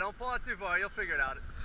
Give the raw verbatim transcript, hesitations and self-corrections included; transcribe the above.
don't pull out too far, you'll figure it out.